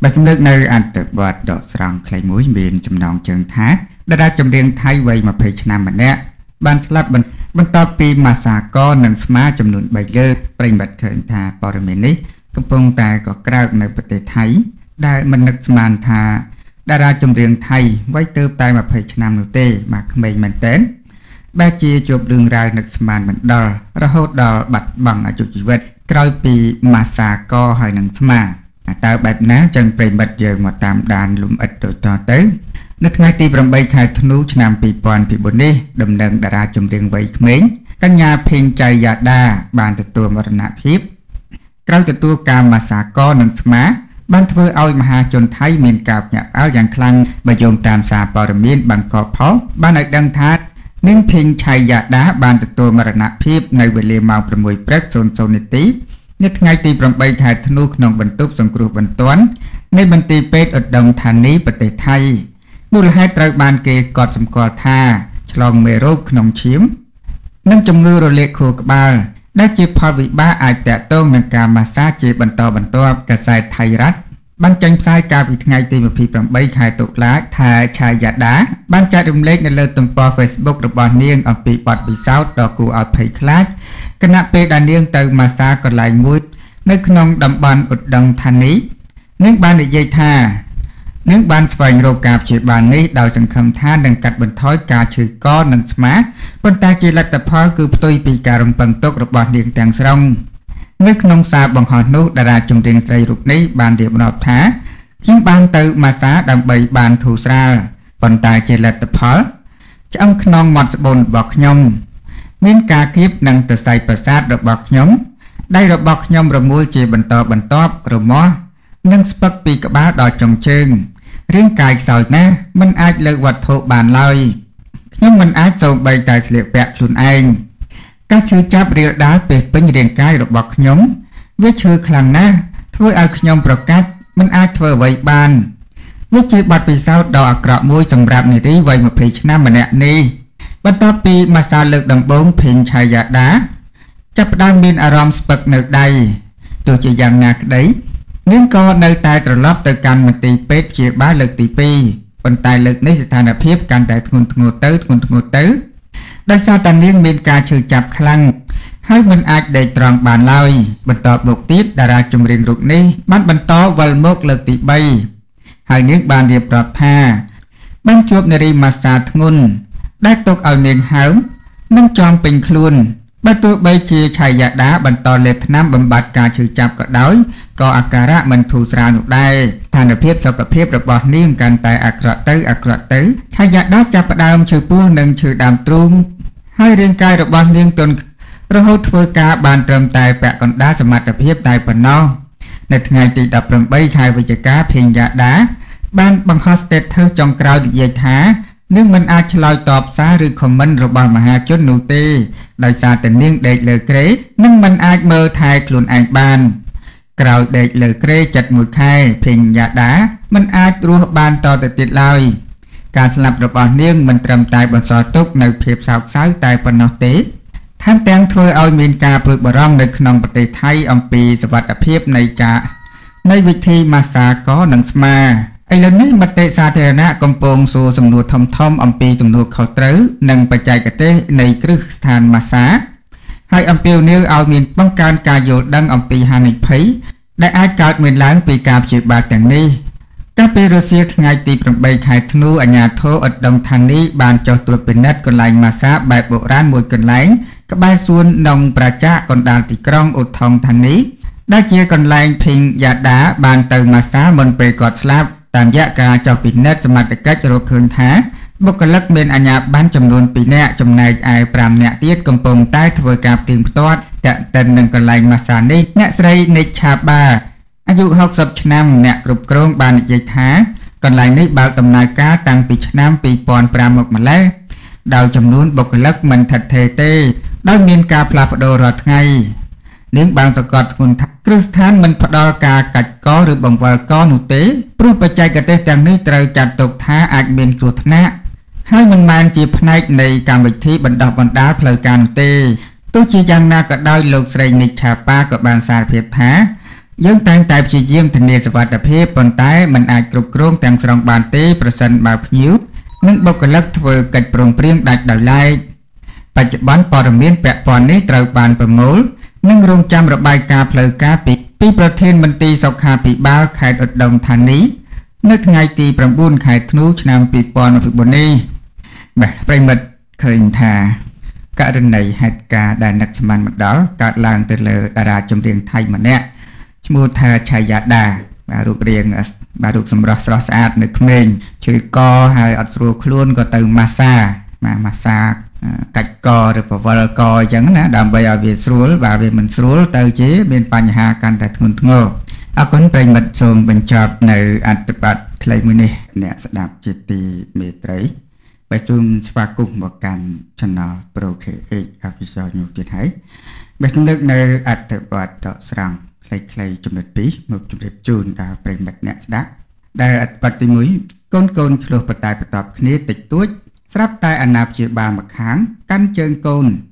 បើជំនឿនៅអន្តបទដកស្រង់ខ្លីមួយមានចំណងជើងថាតារាចម្រៀងថៃវ័យ20ឆ្នាំម្នាក់បានស្លាប់បន្ទាប់ពីម៉ាសាកនិងស្មាចំនួន3លើកប្រិមិត្តឃើញថាព័ត៌មាននេះកំពុងតែកក្រើកនៅប្រទេសថៃដែលមិននឹកស្មានថាតារាចម្រៀងថៃវ័យទើបតែ20ឆ្នាំនោះទេមកក្មេងមែនទែនបែរជាជួបរឿងរ៉ាវនឹកស្មានមិនដល់រហូតដល់បាត់បង់អាយុជីវិតក្រោយពីម៉ាសាកហើយនឹងស្មាតើបែបណាចឹងប្រិមិត្តយើងមកតាមដានលំអិតដូចតទៅនៅថ្ងៃទី8ខែធ្នូឆ្នាំ2024នេះដំណឹងតារាចម្រៀងវ័យក្មេងកញ្ញាភេងចៃយ៉ាដាបានទទួលមរណភាពក្រោយទទួលការម៉ាសាកនិងស្មាបានធ្វើឲ្យមហាជនថៃមានការភ្ញាក់ផ្អើលយ៉ាងខ្លាំងបើយោងតាមសារព័ត៌មានបាងកកផុសបានឲ្យដឹងថានាងភេងឆៃយ៉ាដាបានទទួលមរណភាពនៅវេលាម៉ោង6ព្រឹក00នាទីនៅថ្ងៃទី8ខែធ្នូក្នុងបន្ទប់សង្គ្រោះបន្ទាន់នៃមន្ទីរពេទ្យឧត្តរធានីប្រទេសថៃមូលហេតុត្រូវបានគេកត់សម្គាល់ថាឆ្លងមេរោគក្នុងឈាមនិងជំងឺរលាកខួរក្បាលដែលជាផលវិបាកអាចតាក់ទងនឹងការម៉ាស្សាជាបន្តបន្ទាប់កាសែតថៃរដ្ឋបានចេញផ្សាយកាលពីថ្ងៃទី28ខែតុលាថាឆាយ៉ាដាបានចែករំលែកនៅលើទំព័រ Facebook របស់នាងអំពីបទពិសោធន៍ដ៏គួរឲ្យភ័យខ្លាចគណៈពេលដែលនាងទៅម៉ាស្សាកន្លែងមួយនៅក្នុងតំបន់ឧត្តរធានីនាងបាននិយាយថានាងបានស្វែងរកការព្យាបាលនេះដោយសង្ឃឹមថានឹងកាត់បន្ថយការឈឺកនិងស្មាប៉ុន្តែជាលទ្ធផលគឺផ្ទុយពីការរំពឹងទុករបស់នាងទាំងស្រុងនៅក្នុងសារបង្ហោះនោះតារាចម្រៀងស្រីរូបនេះបានរៀបរាប់ថាខ្ញុំបានទៅម៉ាស្សាដើម្បីបានធូរស្រាលប៉ុន្តែជាលទ្ធផលឆ្អឹងខ្នងមាត់ស្បូនរបស់ខ្ញុំមានការគៀបនិងសរសៃប្រសាទរបស់ខ្ញុំដៃរបស់ខ្ញុំរមួលជាបន្តបន្ទាប់រមាស់និងស្ពឹកពីក្បាលដល់ចុងជើងរាងកាយខ្សោយណាស់មិនអាចលើកវត្ថុបានឡើយខ្ញុំមិនអាចសូម្បីតែស្លៀកពាក់ខ្លួនឯងការឈឺចាប់រាលដាលពេញពេញរាងកាយរបស់ខ្ញុំវាឈឺខ្លាំងណាស់ធ្វើឲ្យខ្ញុំប្រកាសមិនអាចធ្វើអ្វីបានវាជាបទពិសោធន៍ដ៏អាក្រក់មួយសម្រាប់នារីវ័យ20ឆ្នាំម្នាក់នេះបន្ទាប់ពីម៉ាស្សាលើកដំបូងភេងឆៃយ៉ាដាចាប់ផ្ដើមមានអារម្មណ៍ស្ពឹកនៅដៃទោះជាយ៉ាងណាក្តីនាងក៏នៅតែត្រឡប់ទៅកាន់មន្ទីរពេទ្យព្យាបាលលើកទី2ប៉ុន្តែលើកនេះស្ថានភាពកាន់តែធ្ងន់ធ្ងរទៅដោយសារតែនាងមានការឈឺចាប់ខ្លាំងហើយមិនអាចដេកត្រង់បានឡើយបន្ទាប់មកទៀតតារាចម្រៀងរូបនេះបានបន្តវិលមកលើកទី3ហើយនាងបានរៀបរាប់ថាបានជួបនារីម៉ាស្សាធ្ងន់ដែលទុកឲ្យនាងហើមនិងជាប់ពេញខ្លួនបើទោះបីជាឆៃយ៉ាដាបន្តលេបថ្នាំបំបត្តិការឈឺចាប់ក៏ដោយក៏អាការៈមិនធូរស្រាលនោះដែរស្ថានភាពសុខភាពរបស់នាងកាន់តែអាក្រក់ទៅឆៃយ៉ាដាចាប់ផ្ដើមឈឺពោះនិងឈឺដើមទ្រូងហើយរាងកាយរបស់នាងទន់រហូតធ្វើការបានត្រឹមតែពាក់កណ្ដាលសមត្ថភាពតែប៉ុណ្ណោះនៅថ្ងៃទី18ខែវិច្ឆិកាភេងយ៉ាដាបានបង្ហោះ status ចុងក្រោយនិយាយថានាងមិនអាចឆ្លើយតបសារឬ comment របស់មហាជននោះទេដោយសារតែនាងដេកលើគ្រែនិងមិនអាចមើលថែខ្លួនឯងបានក្រោយដេកលើគ្រែ71ខែភេងយ៉ាដាមិនអាចរស់បានតទៅទៀតឡើយការស្លាប់របស់នាងមិនត្រឹមតែបន្សល់ទុកនៅភាពសោកសៅតែប៉ុណ្ណោះទេថែមទាំងធ្វើឲ្យមានការព្រួយបារម្ភនៅក្នុងប្រទេសថៃអំពីសុវត្ថិភាពនៃវិធីម៉ាស្សាកនិងស្មាឥឡូវនេះមតិសាធារណៈកំពុងសួរសំណួរធំៗអំពីទំនួលខុសត្រូវនិងបច្ចេកទេសនៃគ្រឹះស្ថានម៉ាស្សាហើយអំពាវនាវឲ្យមានបង្កើនការយល់ដឹងអំពីហានិភ័យដែលអាចកើតមានឡើងពីការព្យាបាលទាំងនេះកាលពីរសៀលថ្ងៃទី8ខែធ្នូអាជ្ញាធរឧត្តរធានីបានចុះត្រួតពិនិត្យកន្លែងម៉ាស្សាបែបបុរាណមួយកន្លែងក្បែរសួននំប្រជាកណ្ដាលទីក្រុងឧត្តរធានីដែលជាកន្លែងភេងយ៉ាដាបានទៅម៉ាស្សាមុនពេលគាត់ស្លាប់តាមរយៈការចុះពិនិត្យសមត្ថកិច្ចរកឃើញថាបុគ្គលិកមានអាជ្ញាប័ណ្ណចំនួន2នាក់ចំណែកឯ5នាក់ទៀតកំពុងតែធ្វើការផ្ទៀងផ្ទាត់តាក់ទិននឹងកន្លែងម៉ាស្សានេះអ្នកស្រីនិចឆាបាអាយុ60ឆ្នាំអ្នកគ្រប់គ្រងបាននិយាយថាកន្លែងនេះបើកដំណើរការតាំងពីឆ្នាំ2005មកម្លេះដោយចំនួនបុគ្គលិកមិនថិតថេរទេដោយមានការផ្លាស់ប្ដូររាល់ថ្ងៃនាងបានសង្កត់ធ្ងន់ថាគ្រឹះស្ថានមិនផ្ដល់ការកាច់កឬបង្វិលកនោះទេព្រោះបច្ចេកទេសទាំងនេះត្រូវចាត់ទុកថាអាចមានគ្រោះថ្នាក់ហើយមិនមែនជាផ្នែកនៃកម្មវិធីបណ្ដុះបណ្ដាលផ្លូវការនោះទេទោះជាយ៉ាងណាក៏ដោយលោកស្រីនិចឆាប៉ាក៏បានសារភាពថាយើងតែងតែព្យាយាមធានាសុវត្ថិភាពប៉ុន្តែมันអាចគ្រប់គ្រងទាំងស្រុងបានទេប្រសិនបើភ្ញៀវនិងបុគ្គលិកធ្វើកិច្ចព្រមព្រៀងដាច់ដោយឡែកបច្ចុប្បន្នព័ត៌មានពាក់ព័ន្ធនេះត្រូវបានប្រមូលនិងរងចាំរបាយការណ៍ផ្លូវការពីប្រធានមន្ត្រីសុខាភិបាលខេត្តឧត្តរធានីនៅថ្ងៃទី9ខែធ្នូឆ្នាំ2024នេះបាទប្រិមិត្តឃើញថាករណីហេតុការណ៍ដែលនឹកស្មានមកដល់កើតឡើងទៅលើតារាចម្រៀងថៃម្នាក់ឈ្មោះថាឆាយាដាបាទរូបរាងបាទរូបសម្រស់ស្រស់ស្អាតនៅក្មេងជឿកហើយអត់ស្រួលខ្លួនក៏ទៅម៉ាស្សាកាច់កឬបវលកអញ្ចឹងណាដើម្បីឲ្យវាស្រួលបើវាមិនស្រួលទៅជាមានបញ្ហាកាន់តែធ្ងន់ធ្ងរអរគុណប្រិមិត្តសូមបញ្ចប់នៅអត្ថបទខ្លីមួយនេះអ្នកស្ដាប់ជាទីមេត្រីបើជូនស្វាគមន៍មកកាន់ Channel Pro KH Official News ទៀតហើយបើសំដឹកនៅអត្ថបទដកស្រង់ខ្លីៗចំណុច2មកជម្រាបជូនដល់ប្រិមិត្តអ្នកស្ដាប់ដែលអត្ថបទទី1កូនឆ្លោះបតែបន្ទាប់គ្នាតិចតួចស្រាប់តែអាណាព្យាបាលម្ខាងកាន់ជើងកូន